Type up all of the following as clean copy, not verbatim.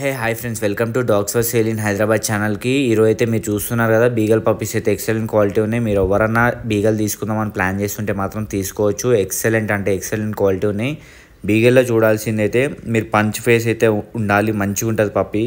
Hey hi friends, welcome to dogs for sale in Hyderabad ఛానల్కి. ఈరోజు అయితే మీరు చూస్తున్నారు కదా, బీగల్ పప్పీస్ అయితే ఎక్సలెంట్ క్వాలిటీ ఉన్నాయి. మీరు ఎవరన్నా బీగల్ తీసుకుందామని ప్లాన్ చేస్తుంటే మాత్రం తీసుకోవచ్చు. ఎక్సలెంట్ అంటే ఎక్సలెంట్ క్వాలిటీ ఉన్నాయి. బీగల్లో చూడాల్సింది అయితే మీరు పంచ్ ఫేస్ అయితే ఉండాలి, మంచిగా ఉంటుంది పప్పీ.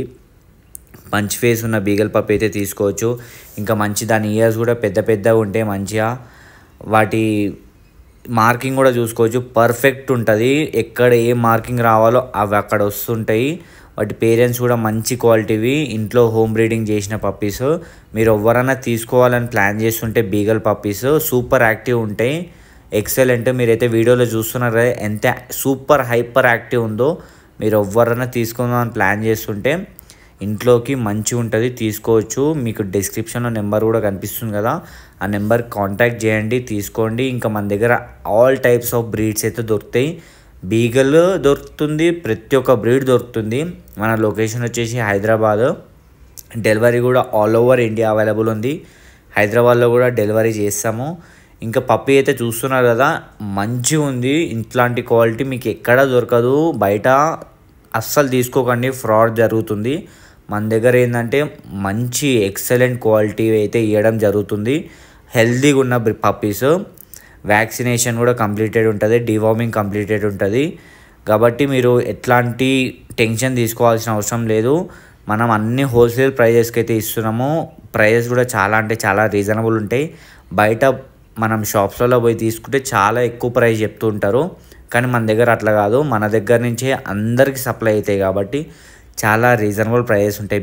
పంచ్ ఫేస్ ఉన్న బీగల్ పప్పీ అయితే తీసుకోవచ్చు. ఇంకా మంచి దాని ఇయర్స్ కూడా పెద్ద పెద్దగా ఉంటాయి. మంచిగా వాటి మార్కింగ్ కూడా చూసుకోవచ్చు, పర్ఫెక్ట్ ఉంటుంది. ఎక్కడ ఏ మార్కింగ్ రావాలో అవి అక్కడ వస్తుంటాయి. వాటి పేరెంట్స్ కూడా మంచి క్వాలిటీవి, ఇంట్లో హోమ్ బ్రీడింగ్ చేసిన పప్పీస్. మీరు ఎవరైనా తీసుకోవాలని ప్లాన్ చేస్తుంటే బీగల్ పప్పీస్ సూపర్ యాక్టివ్ ఉంటాయి, ఎక్సలెంట్. మీరైతే వీడియోలో చూస్తున్నారు కదా ఎంత సూపర్ హైపర్ యాక్టివ్ ఉందో. మీరు ఎవరైనా తీసుకుందామని ప్లాన్ చేస్తుంటే ఇంట్లోకి మంచిగా ఉంటుంది, తీసుకోవచ్చు. మీకు డిస్క్రిప్షన్లో నెంబర్ కూడా కనిపిస్తుంది కదా, ఆ నెంబర్కి కాంటాక్ట్ చేయండి, తీసుకోండి. ఇంకా మన దగ్గర ఆల్ టైప్స్ ఆఫ్ బ్రీడ్స్ అయితే దొరుకుతాయి. బీగల్ దొరుకుతుంది, ప్రతి ఒక్క బ్రీడ్ దొరుకుతుంది. మన లొకేషన్ వచ్చేసి హైదరాబాద్. డెలివరీ కూడా ఆల్ ఓవర్ ఇండియా అవైలబుల్ ఉంది. హైదరాబాద్లో కూడా డెలివరీ చేస్తాము. ఇంకా పప్పీ అయితే చూస్తున్నారు కదా, మంచిగా ఉంది. ఇట్లాంటి క్వాలిటీ మీకు ఎక్కడా దొరకదు, బయట అస్సలు తీసుకోకండి, ఫ్రాడ్ జరుగుతుంది. మన దగ్గర ఏంటంటే మంచి ఎక్సలెంట్ క్వాలిటీ అయితే ఇవ్వడం జరుగుతుంది. హెల్తీగా ఉన్న పప్పీస్. వ్యాక్సినేషన్ కూడా కంప్లీటెడ్ ఉంటుంది, డివార్మింగ్ కంప్లీటెడ్ ఉంటుంది. కాబట్టి మీరు ఎట్లాంటి టెన్షన్ తీసుకోవాల్సిన అవసరం లేదు. మనం అన్ని హోల్సేల్ ప్రైజెస్కి అయితే ఇస్తున్నాము. ప్రైజెస్ కూడా చాలా అంటే చాలా రీజనబుల్ ఉంటాయి. బయట మనం షాప్స్లలో పోయి తీసుకుంటే చాలా ఎక్కువ ప్రైస్ చెప్తూ ఉంటారు, కానీ మన దగ్గర అట్లా కాదు. మన దగ్గర నుంచే అందరికీ సప్లై అవుతాయి కాబట్టి చాలా రీజనబుల్ ప్రైజెస్ ఉంటాయి.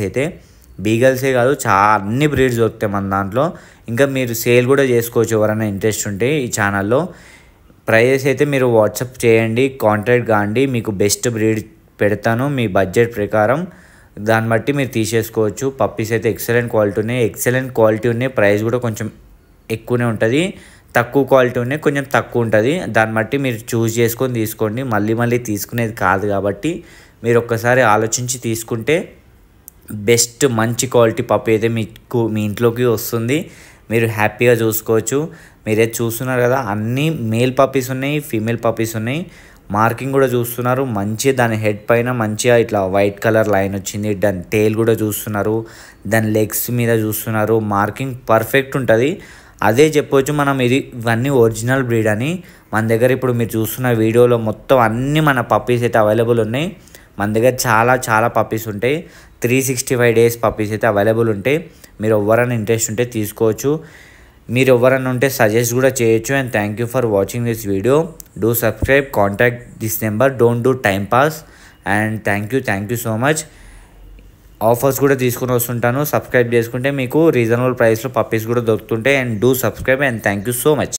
బీగల్సే కాదు, అన్ని బ్రీడ్స్ దొరుకుతాయి మన దాంట్లో. ఇంకా మీరు సేల్ కూడా చేసుకోవచ్చు ఎవరైనా ఇంట్రెస్ట్ ఉంటే ఈ ఛానల్లో. ప్రైజెస్ అయితే మీరు వాట్సాప్ చేయండి, కాంటాక్ట్ కాండి, మీకు బెస్ట్ బ్రీడ్ పెడతాను మీ బడ్జెట్ ప్రకారం. దాన్ని బట్టి మీరు తీసేసుకోవచ్చు. పప్పీస్ అయితే ఎక్సలెంట్ క్వాలిటీ ఉన్నాయి. ప్రైస్ కూడా కొంచెం ఎక్కువనే ఉంటుంది. తక్కువ క్వాలిటీ ఉన్నాయి, కొంచెం తక్కువ ఉంటుంది. దాన్ని బట్టి మీరు చూస్ చేసుకొని తీసుకోండి. మళ్ళీ తీసుకునేది కాదు కాబట్టి మీరు ఒక్కసారి ఆలోచించి తీసుకుంటే బెస్ట్ మంచి క్వాలిటీ పప్పీ అయితే మీకు మీ ఇంట్లోకి వస్తుంది. మీరు హ్యాపీగా చూసుకోవచ్చు. మీరైతే చూస్తున్నారు కదా, అన్నీ మేల్ పప్పీస్ ఉన్నాయి, ఫీమేల్ పప్పీస్ ఉన్నాయి. మార్కింగ్ కూడా చూస్తున్నారు, మంచిగా దాని హెడ్ పైన మంచిగా ఇట్లా వైట్ కలర్ లైన్ వచ్చింది. దాని టెయిల్ కూడా చూస్తున్నారు, దాని లెగ్స్ మీద చూస్తున్నారు. మార్కింగ్ పర్ఫెక్ట్ ఉంటుంది. అదే చెప్పవచ్చు మనం ఇవన్నీ ఒరిజినల్ బ్రీడ్ అని. మన దగ్గర ఇప్పుడు మీరు చూస్తున్న వీడియోలో మొత్తం అన్నీ మన పప్పీస్ అయితే అవైలబుల్ ఉన్నాయి. మన దగ్గర చాలా పప్పీస్ ఉంటాయి. 365 days పప్పీస్ అయితే అవైలబుల్ ఉంటాయి. మీరు ఎవరైనా ఇంట్రెస్ట్ ఉంటే తీసుకోవచ్చు. మీరు ఎవరైనా ఉంటే సజెస్ట్ కూడా చేయొచ్చు. And thank you for watching this video. Do subscribe, contact this number, don't do time pass. And thank you so much. Offers కూడా తీసుకుని వస్తుంటాను. సబ్స్క్రైబ్ చేసుకుంటే మీకు రీజనబుల్ ప్రైస్లో పప్పీస్ కూడా దొరుకుతుంటాయి. And do subscribe and thank you so much.